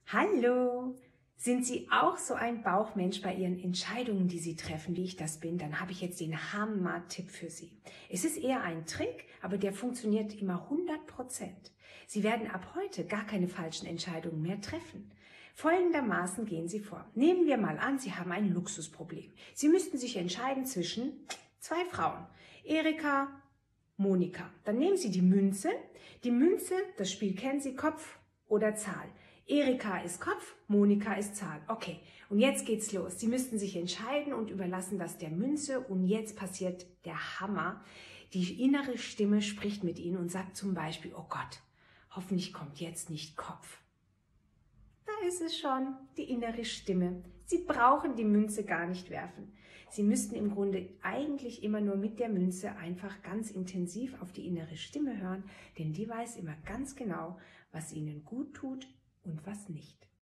Hallo! Sind Sie auch so ein Bauchmensch bei Ihren Entscheidungen, die Sie treffen, wie ich das bin? Dann habe ich jetzt den Hammer-Tipp für Sie. Es ist eher ein Trick, aber der funktioniert immer 100%. Sie werden ab heute gar keine falschen Entscheidungen mehr treffen. Folgendermaßen gehen Sie vor. Nehmen wir mal an, Sie haben ein Luxusproblem. Sie müssten sich entscheiden zwischen zwei Frauen, Erika, Monika. Dann nehmen Sie die Münze. Die Münze, das Spiel kennen Sie, Kopf oder Zahl. Erika ist Kopf, Monika ist Zahl. Okay, und jetzt geht's los. Sie müssten sich entscheiden und überlassen das der Münze. Und jetzt passiert der Hammer. Die innere Stimme spricht mit Ihnen und sagt zum Beispiel, oh Gott, hoffentlich kommt jetzt nicht Kopf. Da ist es schon, die innere Stimme. Sie brauchen die Münze gar nicht werfen. Sie müssten im Grunde eigentlich immer nur mit der Münze einfach ganz intensiv auf die innere Stimme hören, denn die weiß immer ganz genau, was Ihnen gut tut und was nicht.